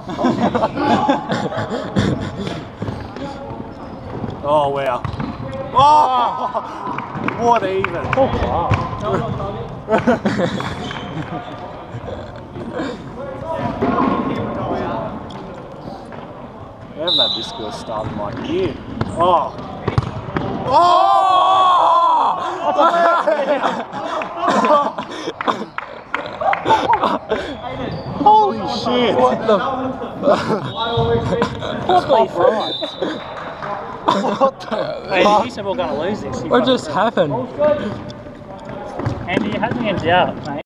Oh wow! Oh, what even? Oh wow! We haven't had this girl start in like a year. Oh! Oh! Holy shit! What the? Holy right. What the? Hey, you said we were going to lose this. What just happened? Andy, you had me in doubt, mate.